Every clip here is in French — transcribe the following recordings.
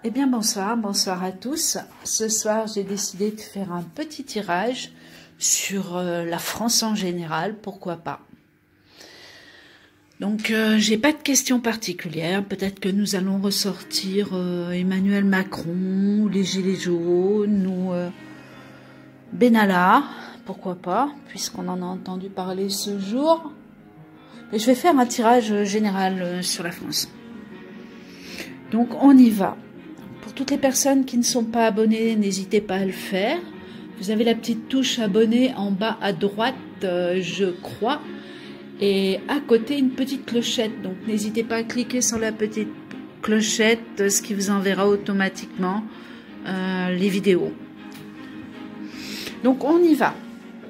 Eh bien bonsoir, bonsoir à tous. Ce soir j'ai décidé de faire un petit tirage sur la France en général, pourquoi pas. Donc j'ai pas de questions particulières, peut-être que nous allons ressortir Emmanuel Macron, ou les Gilets jaunes, ou Benalla, pourquoi pas, puisqu'on en a entendu parler ce jour. Et je vais faire un tirage général sur la France. Donc on y va. Pour toutes les personnes qui ne sont pas abonnées, n'hésitez pas à le faire. Vous avez la petite touche abonné en bas à droite, je crois. Et à côté, une petite clochette. Donc n'hésitez pas à cliquer sur la petite clochette, ce qui vous enverra automatiquement les vidéos. Donc on y va.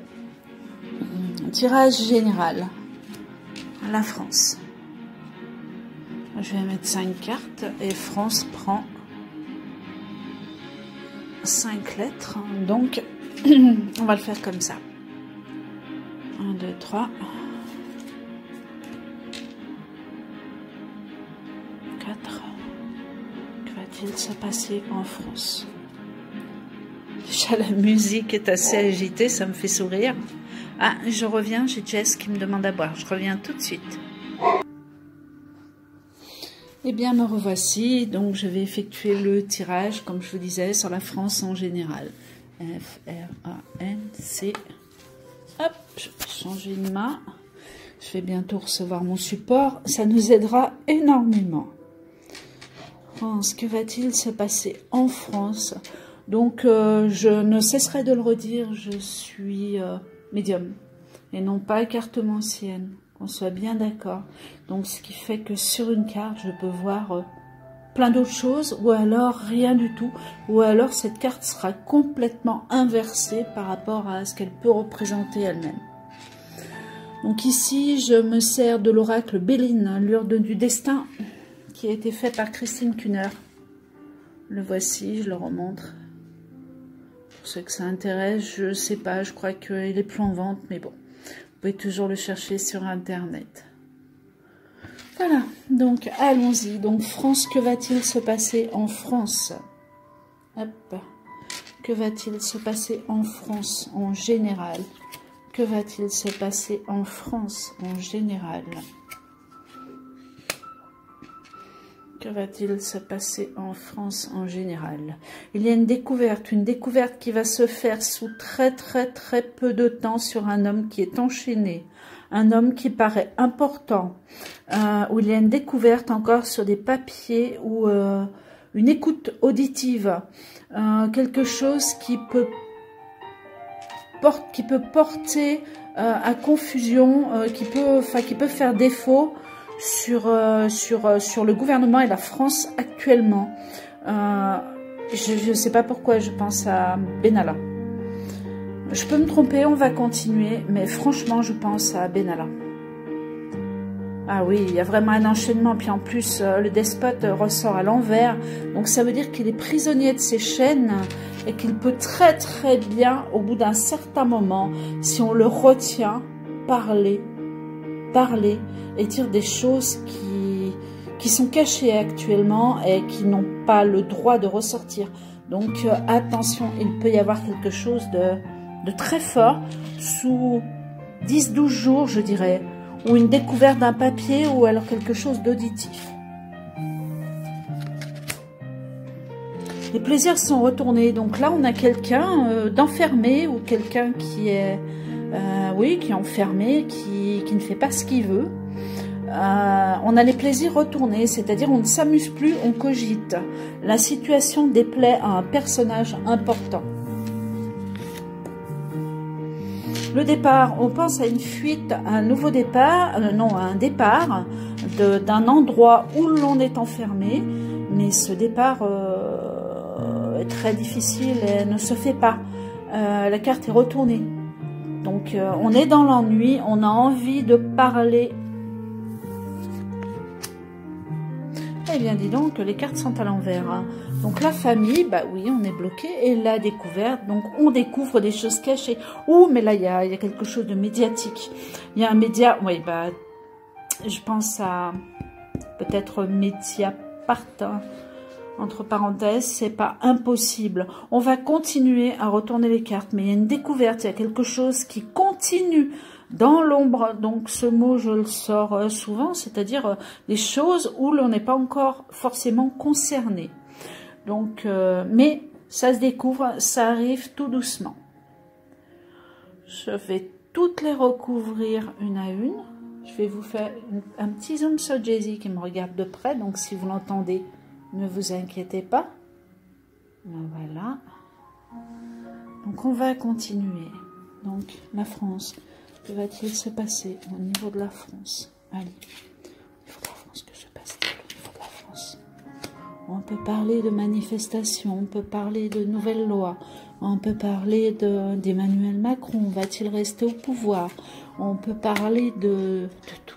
Tirage général. La France. Je vais mettre 5 cartes et France prend 5 lettres. Donc, on va le faire comme ça. 1, 2, 3. 4. Que va-t-il se passer en France? Déjà, la musique est assez agitée, ça me fait sourire. Ah, je reviens, j'ai Jess qui me demande à boire. Je reviens tout de suite. Eh bien, me revoici. Donc, je vais effectuer le tirage, comme je vous disais, sur la France en général. F-R-A-N-C. Hop, je vais changer de main. Je vais bientôt recevoir mon support. Ça nous aidera énormément. France, que va-t-il se passer en France? Donc, je ne cesserai de le redire, je suis médium et non pas cartomancienne. Qu'on soit bien d'accord. Donc, ce qui fait que sur une carte, je peux voir plein d'autres choses, ou alors rien du tout, ou alors cette carte sera complètement inversée par rapport à ce qu'elle peut représenter elle-même. Donc ici, je me sers de l'oracle Béline, l'urne du destin, qui a été fait par Christine Kuhner. Le voici, je le remontre. Pour ceux que ça intéresse, je sais pas, je crois qu'il est plus en vente, mais bon. Vous pouvez toujours le chercher sur Internet. Voilà, donc allons-y. Donc France, que va-t-il se passer en France? Hop. Que va-t-il se passer en France en général? Que va-t-il se passer en France en général? Que va-t-il se passer en France en général? Il y a une découverte qui va se faire sous très peu de temps sur un homme qui est enchaîné, un homme qui paraît important, où il y a une découverte encore sur des papiers ou une écoute auditive, quelque chose qui peut porter à confusion, qui peut faire défaut sur le gouvernement et la France actuellement. Je ne sais pas pourquoi je pense à Benalla. Je peux me tromper, on va continuer, mais franchement, je pense à Benalla. Ah oui, il y a vraiment un enchaînement, puis en plus, le despote ressort à l'envers, donc ça veut dire qu'il est prisonnier de ses chaînes et qu'il peut très bien, au bout d'un certain moment, si on le retient, parler et dire des choses qui sont cachées actuellement et qui n'ont pas le droit de ressortir. Donc attention, il peut y avoir quelque chose de très fort sous 10-12 jours, je dirais, ou une découverte d'un papier ou alors quelque chose d'auditif. Les plaisirs sont retournés. Donc là, on a quelqu'un d'enfermé ou quelqu'un qui est qui est enfermé, qui ne fait pas ce qu'il veut. On a les plaisirs retournés, c'est-à-dire on ne s'amuse plus, on cogite. La situation déplaît à un personnage important. Le départ, on pense à une fuite, à un nouveau départ, non, à un départ d'un endroit où l'on est enfermé, mais ce départ est très difficile et ne se fait pas. La carte est retournée. Donc, on est dans l'ennui, on a envie de parler. Eh bien, dis donc, les cartes sont à l'envers. Hein. Donc, la famille, bah oui, on est bloqué. Et la découverte, donc on découvre des choses cachées. Ouh, mais là, il y a quelque chose de médiatique. Il y a un média, oui, bah, je pense à peut-être Mediapart. Entre parenthèses, c'est pas impossible. On va continuer à retourner les cartes, mais il y a une découverte, il y a quelque chose qui continue dans l'ombre. Donc ce mot, je le sors souvent, c'est-à-dire des choses où l'on n'est pas encore forcément concerné. Donc, mais ça se découvre, ça arrive tout doucement. Je vais toutes les recouvrir une à une. Je vais vous faire un petit zoom sur Jay-Z qui me regarde de près, donc si vous l'entendez, ne vous inquiétez pas. Voilà. Donc, on va continuer. Donc, la France. Que va-t-il se passer au niveau de la France? Allez. Au niveau de la France, que se passe-t-il au niveau de la France? On peut parler de manifestations, on peut parler de nouvelles lois, on peut parler d'Emmanuel Macron. Va-t-il rester au pouvoir? On peut parler de tout.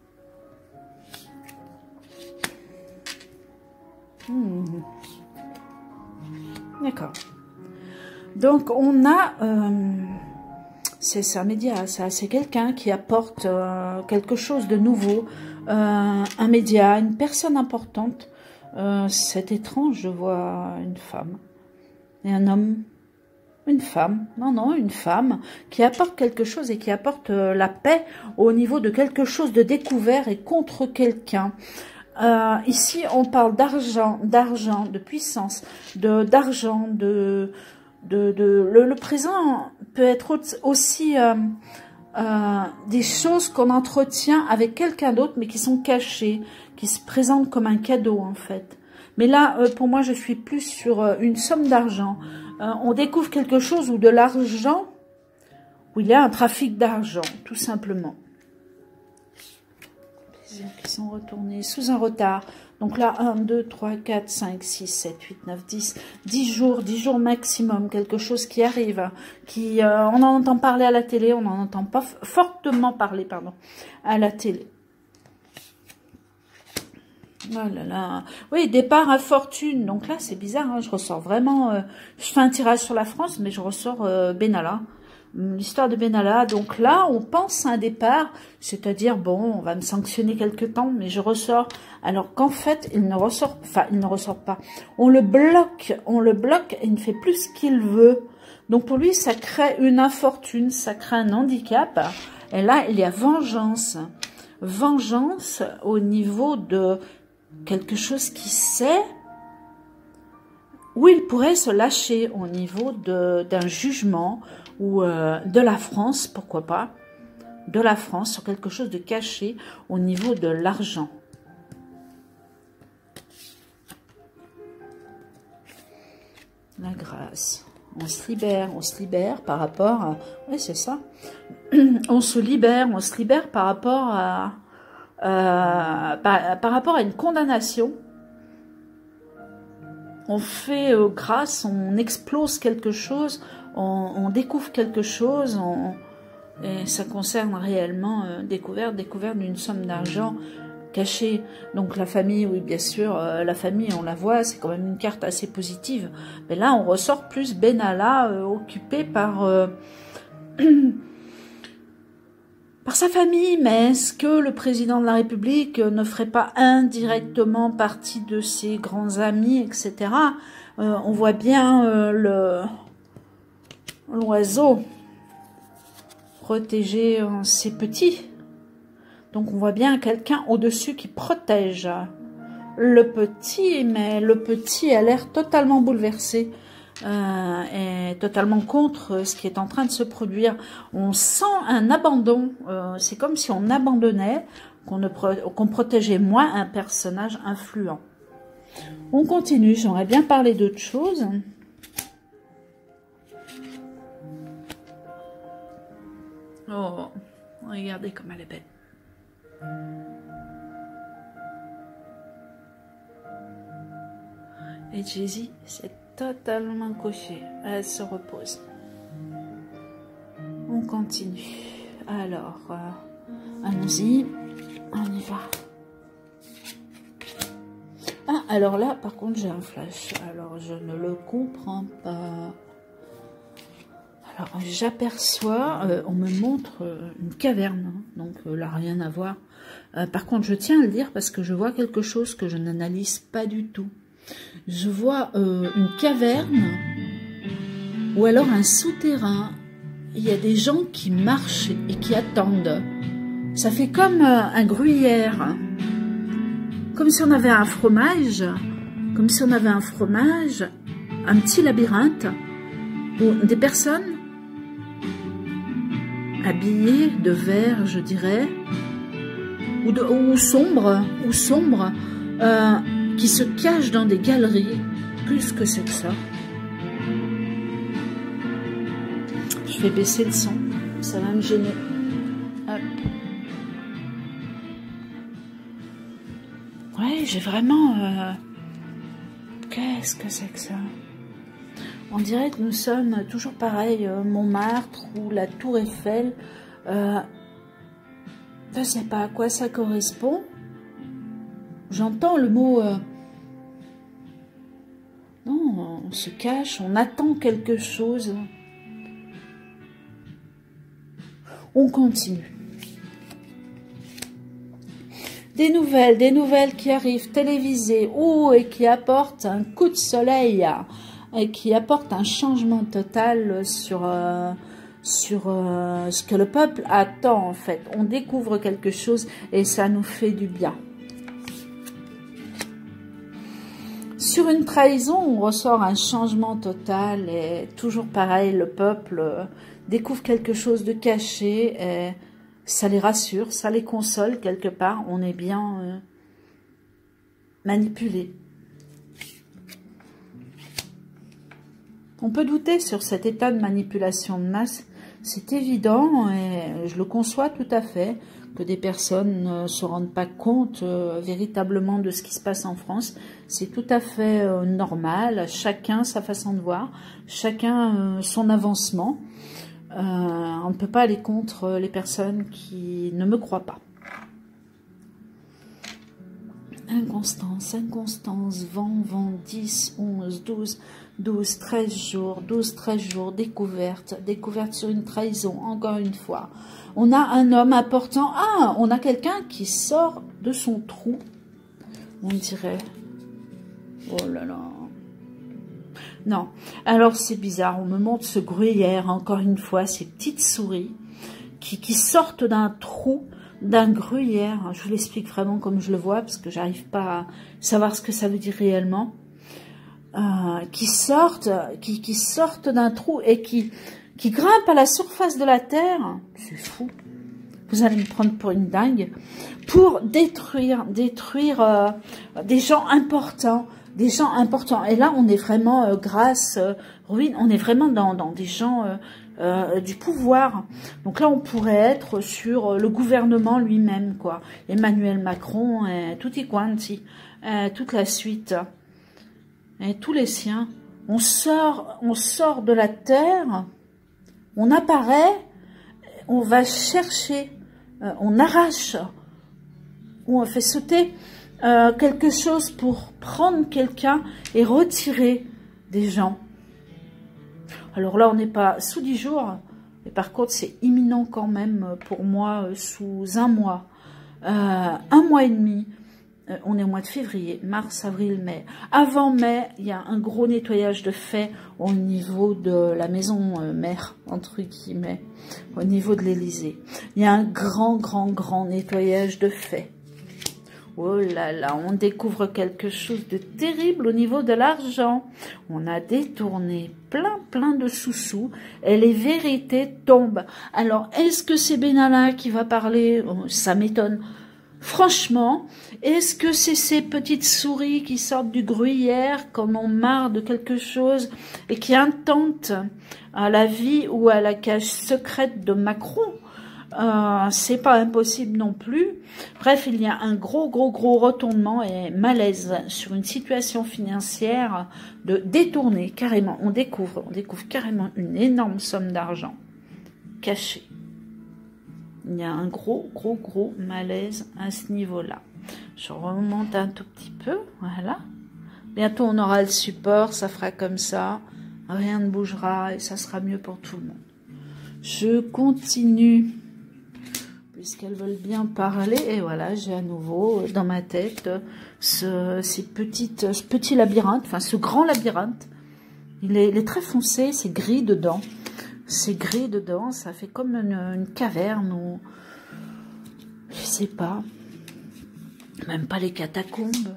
D'accord. Donc on a, c'est un média, c'est quelqu'un qui apporte quelque chose de nouveau, un média, une personne importante. C'est étrange, je vois une femme et un homme, une femme, non, une femme qui apporte quelque chose et qui apporte la paix au niveau de quelque chose de découvert et contre quelqu'un. Ici, on parle d'argent, de puissance, d'argent, le présent peut être aussi des choses qu'on entretient avec quelqu'un d'autre, mais qui sont cachées, qui se présentent comme un cadeau, en fait. Mais là, pour moi, je suis plus sur une somme d'argent. On découvre quelque chose où de l'argent, où il y a un trafic d'argent, tout simplement. Qui sont retournés sous un retard. Donc là, 1, 2, 3, 4, 5, 6, 7, 8, 9, 10 jours maximum, quelque chose qui arrive, qui on en entend parler à la télé, on n'en entend pas fortement parler, pardon, à la télé. Oh là là. Oui, départ à fortune. Donc là, c'est bizarre, hein, je ressors vraiment, je fais un tirage sur la France, mais je ressors Benalla. L'histoire de Benalla. Donc là, on pense à un départ, c'est-à-dire, bon, on va me sanctionner quelque temps, mais je ressors. Alors qu'en fait, il ne ressort pas. On le bloque et il ne fait plus ce qu'il veut. Donc pour lui, ça crée une infortune, ça crée un handicap. Et là, il y a vengeance. Vengeance au niveau de quelque chose qui sait où il pourrait se lâcher au niveau d'un jugement ou de la France, pourquoi pas, de la France sur quelque chose de caché au niveau de l'argent. La grâce. On se libère par rapport à... Oui, c'est ça. On se libère par rapport à... par rapport à une condamnation. On fait grâce, on explose quelque chose, on découvre quelque chose, et ça concerne réellement découverte d'une somme d'argent cachée. Donc la famille, oui bien sûr, la famille on la voit, c'est quand même une carte assez positive. Mais là on ressort plus Benalla occupé par... par sa famille, mais est-ce que le président de la République ne ferait pas indirectement partie de ses grands amis, etc. On voit bien l'oiseau protéger ses petits. Donc on voit bien quelqu'un au-dessus qui protège le petit, mais le petit a l'air totalement bouleversé. Est totalement contre ce qui est en train de se produire. On sent un abandon, c'est comme si on abandonnait, qu'on protégeait moins un personnage influent. On continue, j'aimerais bien parler d'autre chose. Oh, regardez comme elle est belle. Et Jay-Z, c'est totalement coché. Elle se repose. On continue. Alors, allons-y. On y va. Ah, alors là, par contre, j'ai un flash. Alors, je ne le comprends pas. Alors, j'aperçois, on me montre une caverne. Donc, là, rien à voir. Par contre, je tiens à le dire parce que je vois quelque chose que je n'analyse pas du tout. Je vois une caverne ou alors un souterrain. Il y a des gens qui marchent et qui attendent. Ça fait comme un gruyère. Comme si on avait un fromage. Comme si on avait un fromage. Un petit labyrinthe. Où des personnes habillées de vert, je dirais. Ou sombres. Qui se cachent dans des galeries. Qu'est-ce que c'est que ça? Je vais baisser le son, ça va me gêner. Hop. Ouais, j'ai vraiment... Qu'est-ce que c'est que ça? On dirait que nous sommes toujours pareil, Montmartre ou la Tour Eiffel. Je ne sais pas à quoi ça correspond. J'entends le mot... Non, on se cache, on attend quelque chose. On continue. Des nouvelles qui arrivent télévisées, et qui apportent un coup de soleil, et qui apportent un changement total sur ce que le peuple attend en fait. On découvre quelque chose et ça nous fait du bien. Sur une trahison, on ressort un changement total et toujours pareil, le peuple découvre quelque chose de caché et ça les rassure, ça les console quelque part, on est bien manipulé. On peut douter sur cet état de manipulation de masse, c'est évident et je le conçois tout à fait, que des personnes ne se rendent pas compte véritablement de ce qui se passe en France. C'est tout à fait normal, chacun sa façon de voir, chacun son avancement. On ne peut pas aller contre les personnes qui ne me croient pas. Inconstance, vent, 10, 11, 12, 13 jours, découverte sur une trahison, encore une fois. On a un homme important, on a quelqu'un qui sort de son trou, on dirait. Oh là là. Non, alors c'est bizarre, on me montre ce gruyère, encore une fois, ces petites souris qui sortent d'un trou, d'un gruyère. Je vous l'explique vraiment comme je le vois, parce que j'arrive pas à savoir ce que ça veut dire réellement. Qui sortent d'un trou et qui grimpent à la surface de la terre. C'est fou. Vous allez me prendre pour une dingue. Pour détruire des gens importants. Et là, on est vraiment, ruine, on est vraiment dans des gens du pouvoir. Donc là, on pourrait être sur le gouvernement lui-même, quoi. Emmanuel Macron, tutti quanti, toute la suite, et tous les siens. On sort de la terre, on apparaît, on va chercher, on arrache, ou on fait sauter quelque chose pour prendre quelqu'un et retirer des gens. Alors là, on n'est pas sous 10 jours, mais par contre, c'est imminent quand même pour moi, sous un mois et demi. On est au mois de février, mars, avril, mai. Avant mai, il y a un gros nettoyage de fait au niveau de la maison mère, entre guillemets, au niveau de l'Élysée. Il y a un grand nettoyage de fait. Oh là là, on découvre quelque chose de terrible au niveau de l'argent. On a détourné plein de sous-sous et les vérités tombent. Alors, est-ce que c'est Benalla qui va parler? Ça m'étonne. Franchement, est-ce que c'est ces petites souris qui sortent du gruyère quand on marre de quelque chose et qui intentent à la vie ou à la cage secrète de Macron? C'est pas impossible non plus. Bref, il y a un gros retournement et malaise sur une situation financière de détourner carrément. On découvre carrément une énorme somme d'argent cachée. Il y a un gros malaise à ce niveau-là. Je remonte un tout petit peu, voilà. Bientôt, on aura le support, ça fera comme ça. Rien ne bougera et ça sera mieux pour tout le monde. Je continue. puisqu'elles veulent bien parler. Et voilà, j'ai à nouveau dans ma tête ce petit labyrinthe, enfin ce grand labyrinthe. Il est très foncé, c'est gris dedans. C'est gris dedans, ça fait comme une caverne ou... Je sais pas. Même pas les catacombes.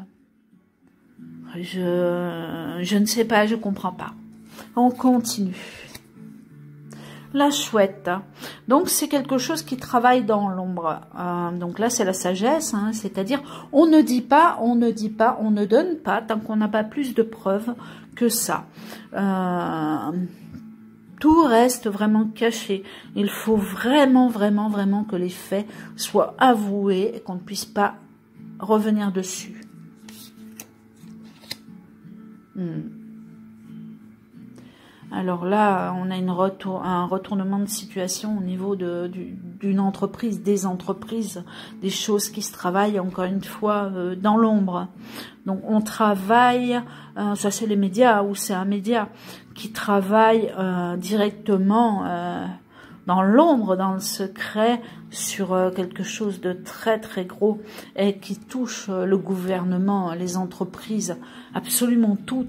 Je ne sais pas, je comprends pas. On continue. La chouette. Donc, c'est quelque chose qui travaille dans l'ombre. Donc là, c'est la sagesse, hein, c'est-à-dire, on ne dit pas, on ne donne pas, tant qu'on n'a pas plus de preuves que ça. Tout reste vraiment caché. Il faut vraiment que les faits soient avoués et qu'on ne puisse pas revenir dessus. Alors là, on a un retournement de situation au niveau d'une entreprise, des entreprises, des choses qui se travaillent, encore une fois, dans l'ombre. Donc on travaille, ça c'est les médias, ou c'est un média qui travaille directement dans l'ombre, dans le secret, sur quelque chose de très gros et qui touche le gouvernement, les entreprises, absolument tout.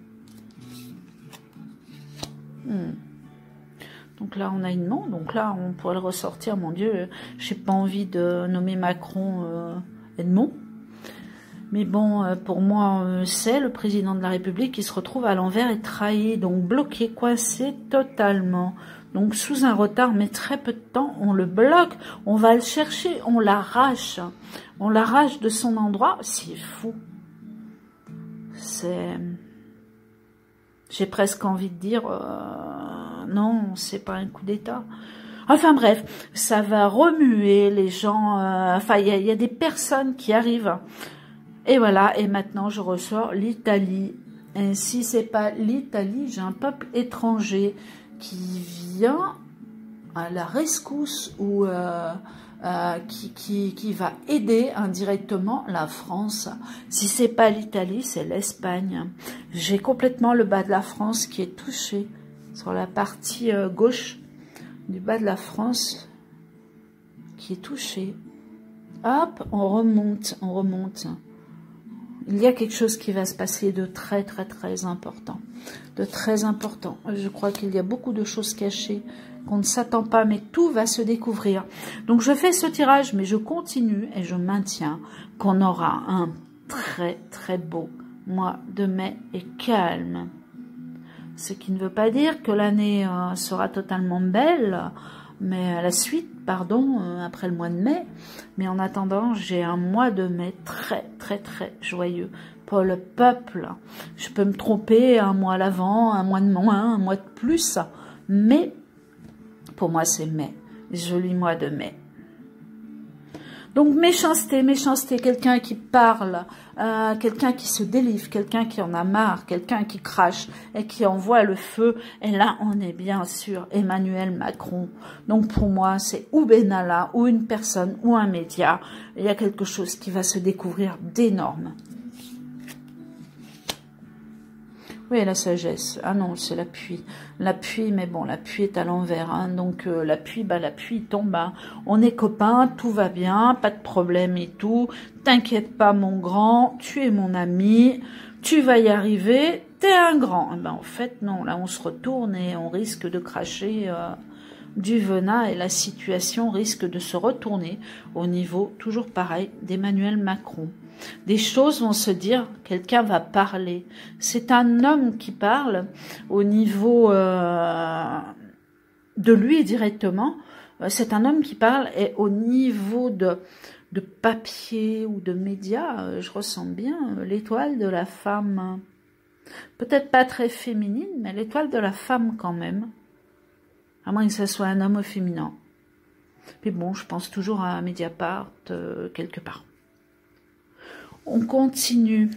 Donc là, on a une non. Donc là, on pourrait le ressortir. Mon Dieu, j'ai pas envie de nommer Macron Edmond. Mais bon, pour moi, c'est le président de la République qui se retrouve à l'envers et trahi. Donc bloqué, coincé totalement. Donc sous un retard, mais très peu de temps, on le bloque. On va le chercher, on l'arrache. On l'arrache de son endroit. C'est fou. C'est... J'ai presque envie de dire, non, c'est pas un coup d'État. Enfin bref, ça va remuer les gens, enfin il y a des personnes qui arrivent. Et voilà, et maintenant je ressors l'Italie. Et si c'est pas l'Italie, j'ai un peuple étranger qui vient à la rescousse ou qui va aider indirectement la France. Si c'est pas l'Italie, c'est l'Espagne. J'ai complètement le bas de la France qui est touché sur la partie gauche du bas de la France qui est touché. Hop, on remonte. Il y a quelque chose qui va se passer de très important. De très important. Je crois qu'il y a beaucoup de choses cachées qu'on ne s'attend pas, mais tout va se découvrir. Donc je fais ce tirage, mais je continue et je maintiens qu'on aura un très beau mois de mai et calme. Ce qui ne veut pas dire que l'année sera totalement belle, mais la suite, pardon, après le mois de mai. Mais en attendant, j'ai un mois de mai très joyeux pour le peuple. Je peux me tromper un mois à l'avant, un mois de moins, un mois de plus, mais pour moi c'est mai, joli mois de mai. Donc méchanceté, quelqu'un qui parle, quelqu'un qui se délivre, quelqu'un qui en a marre, quelqu'un qui crache et qui envoie le feu. Et là, on est bien sûr Emmanuel Macron. Donc pour moi, c'est ou Benalla, ou une personne, ou un média. Il y a quelque chose qui va se découvrir d'énorme. Oui, la sagesse. Ah non, c'est l'appui. L'appui, mais bon, l'appui est à l'envers. Hein, donc l'appui, l'appui tombe. Hein. On est copains, tout va bien, pas de problème et tout. T'inquiète pas, mon grand, tu es mon ami, tu vas y arriver, t'es un grand. En fait, non, là, on se retourne et on risque de cracher du venin et la situation risque de se retourner au niveau, toujours pareil, d'Emmanuel Macron. Des choses vont se dire, quelqu'un va parler. C'est un homme qui parle au niveau de lui directement. C'est un homme qui parle et au niveau de papier ou de médias, je ressens bien l'étoile de la femme. Peut-être pas très féminine, mais l'étoile de la femme quand même. À moins que ce soit un homme féminin. Mais bon, je pense toujours à Mediapart quelque part. On continue.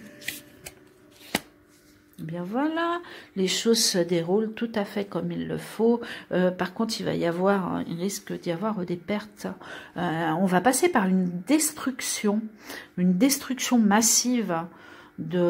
Bien voilà, les choses se déroulent tout à fait comme il le faut. Par contre, il risque d'y avoir des pertes. On va passer par une destruction massive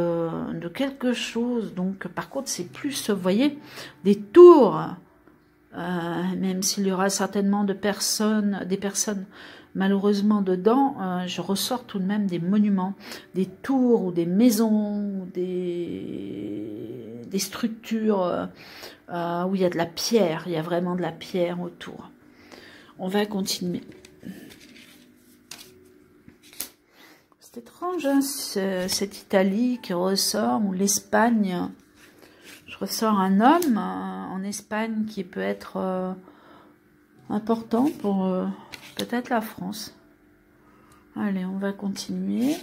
de quelque chose. Donc, par contre, c'est plus, vous voyez, des tours même s'il y aura certainement des personnes malheureusement dedans, je ressors tout de même des monuments, des tours ou des maisons, ou des structures où il y a de la pierre, il y a vraiment de la pierre autour. On va continuer. C'est étrange, hein, cette Italie qui ressort, ou l'Espagne. Je ressors un homme en Espagne qui peut être important pour peut-être la France. Allez, on va continuer.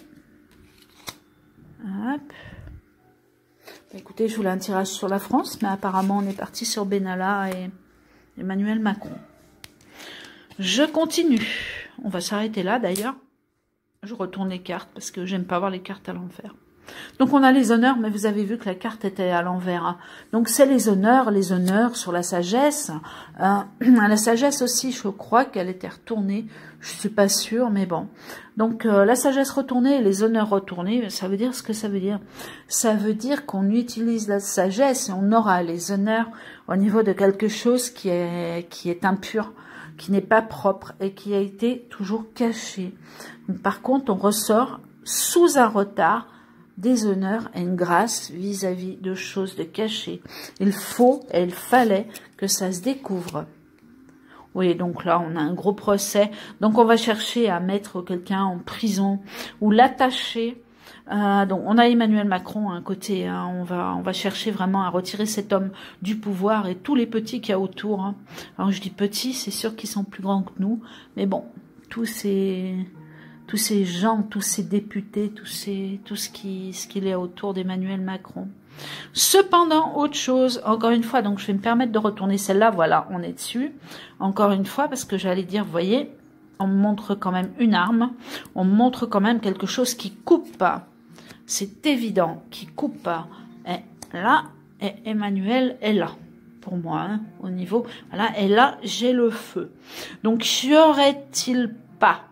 Hop. Bah, écoutez, je voulais un tirage sur la France, mais apparemment on est parti sur Benalla et Emmanuel Macron. Je continue. On va s'arrêter là d'ailleurs. Je retourne les cartes parce que j'aime pas voir les cartes à l'envers. Donc on a les honneurs, mais vous avez vu que la carte était à l'envers. Hein. Donc c'est les honneurs sur la sagesse. La sagesse aussi, je crois qu'elle était retournée. Je suis pas sûre, mais bon. Donc la sagesse retournée et les honneurs retournés, ça veut dire ce que ça veut dire. Ça veut dire qu'on utilise la sagesse et on aura les honneurs au niveau de quelque chose qui est impur, qui n'est pas propre et qui a été toujours caché. Donc, par contre, on ressort sous un retard des honneurs et une grâce vis-à-vis de choses de cachées. Il faut et il fallait que ça se découvre. Oui, donc là, on a un gros procès. Donc, on va chercher à mettre quelqu'un en prison ou l'attacher. Donc, on a Emmanuel Macron à un côté. Hein, on va chercher vraiment à retirer cet homme du pouvoir et tous les petits qu'il y a autour. Hein. Alors, je dis petits, c'est sûr qu'ils sont plus grands que nous. Mais bon, tous ces gens, tous ces députés, tout ce qu'il y a autour d'Emmanuel Macron. Cependant, autre chose, encore une fois, donc je vais me permettre de retourner celle-là, voilà, on est dessus. Encore une fois, parce que j'allais dire, vous voyez, on me montre quand même une arme, on me montre quand même quelque chose qui coupe pas. C'est évident, qui coupe pas. Et là, et Emmanuel est là. Pour moi, hein, au niveau, voilà, et là, j'ai le feu. Donc, y aurait-il pas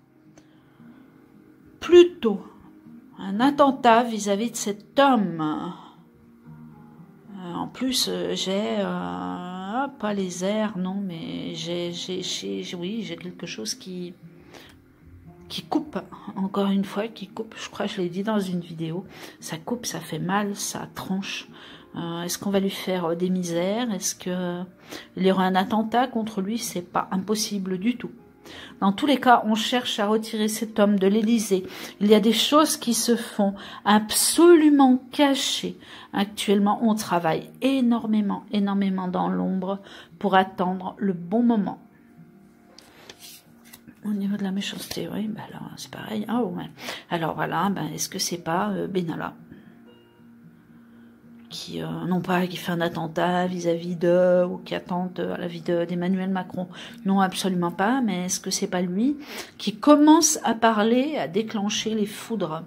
plutôt un attentat vis-à-vis de cet homme? En plus, j'ai pas les airs, non, mais oui, j'ai quelque chose qui coupe, encore une fois, qui coupe. Je crois que je l'ai dit dans une vidéo. Ça coupe, ça fait mal, ça tranche. Est-ce qu'on va lui faire des misères? Est-ce qu'il y aura un attentat contre lui? C'est pas impossible du tout. Dans tous les cas, on cherche à retirer cet homme de l'Élysée. Il y a des choses qui se font absolument cachées. Actuellement, on travaille énormément dans l'ombre pour attendre le bon moment. Au niveau de la méchanceté, oui, ben là, c'est pareil. Oh, ouais. Alors voilà, ben, est-ce que c'est pas Benalla qui, non pas qui fait un attentat vis-à-vis de, ou qui attente à la vie d'Emmanuel Macron. Non, absolument pas, mais est-ce que c'est pas lui qui commence à parler, à déclencher les foudres?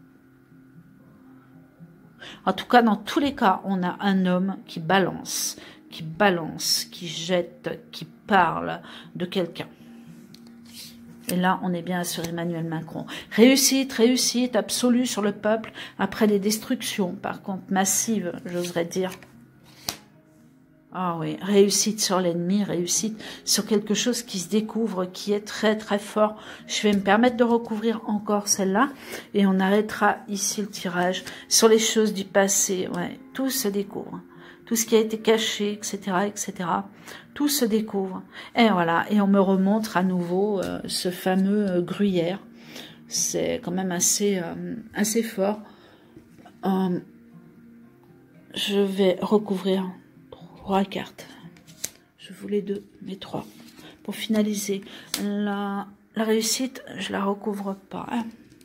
En tout cas, dans tous les cas, on a un homme qui balance, qui jette, qui parle de quelqu'un. Et là, on est bien sur Emmanuel Macron. Réussite absolue sur le peuple, après des destructions, par contre, massives, j'oserais dire. Ah oui, réussite sur l'ennemi, réussite sur quelque chose qui se découvre, qui est très très fort. Je vais me permettre de recouvrir encore celle-là, et on arrêtera ici le tirage sur les choses du passé. Ouais, tout se découvre. Tout ce qui a été caché, etc., etc., tout se découvre. Et voilà, et on me remontre à nouveau ce fameux gruyère. C'est quand même assez fort. Je vais recouvrir 3 cartes. Je voulais 2, mais 3. Pour finaliser, la réussite, je la recouvre pas. Hein.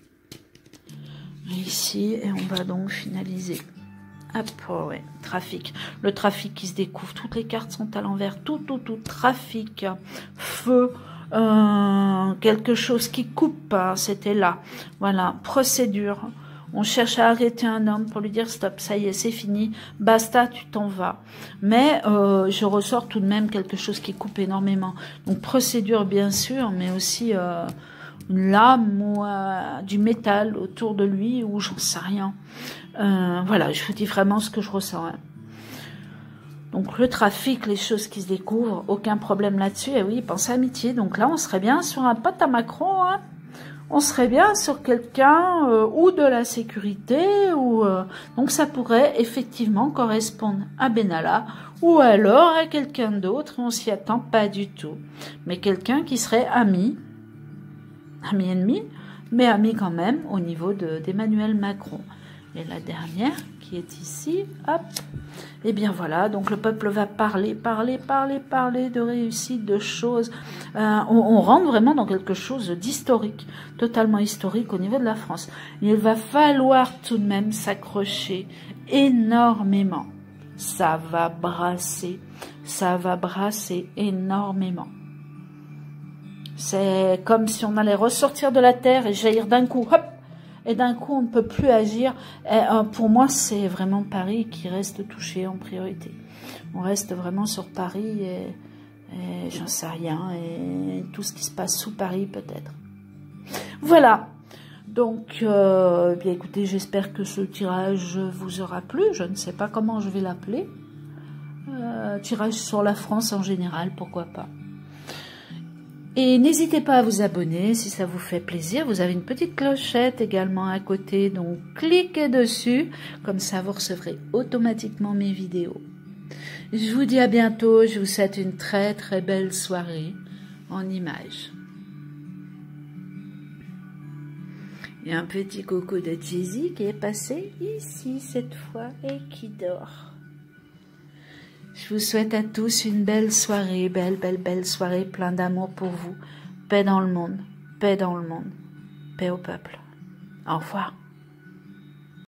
Ici, et on va donc finaliser. Hop, oh ouais, trafic. Le trafic qui se découvre. Toutes les cartes sont à l'envers. Tout. Trafic, feu, quelque chose qui coupe. Hein, c'était là. Voilà, procédure. On cherche à arrêter un homme pour lui dire stop, ça y est, c'est fini. Basta, tu t'en vas. Mais je ressors tout de même quelque chose qui coupe énormément. Donc procédure, bien sûr, mais aussi une lame ou du métal autour de lui, ou j'en sais rien. Voilà, je vous dis vraiment ce que je ressens. Hein. Donc le trafic, les choses qui se découvrent, aucun problème là-dessus. Et oui, pensez à amitié. Donc là, on serait bien sur un pote à Macron, hein. On serait bien sur quelqu'un ou de la sécurité, donc ça pourrait effectivement correspondre à Benalla ou alors à quelqu'un d'autre, on s'y attend pas du tout. Mais quelqu'un qui serait ami-ennemi, mais ami quand même au niveau d'Emmanuel Macron. Et la dernière qui est ici, hop, et bien voilà, donc le peuple va parler de réussite, de choses. On rentre vraiment dans quelque chose d'historique, totalement historique au niveau de la France. Il va falloir tout de même s'accrocher énormément. Ça va brasser énormément. C'est comme si on allait ressortir de la terre et jaillir d'un coup, hop, et d'un coup on ne peut plus agir. Et, pour moi, c'est vraiment Paris qui reste touché en priorité. On reste vraiment sur Paris et j'en sais rien, et tout ce qui se passe sous Paris peut-être. Voilà. Donc, bien écoutez, j'espère que ce tirage vous aura plu. Je ne sais pas comment je vais l'appeler. Tirage sur la France en général, pourquoi pas. Et n'hésitez pas à vous abonner si ça vous fait plaisir. Vous avez une petite clochette également à côté, donc cliquez dessus. Comme ça, vous recevrez automatiquement mes vidéos. Je vous dis à bientôt. Je vous souhaite une très très belle soirée en images. Il y a un petit coco de Jay-Z qui est passé ici cette fois et qui dort. Je vous souhaite à tous une belle soirée, belle soirée, plein d'amour pour vous. Paix dans le monde, paix dans le monde, paix au peuple. Au revoir.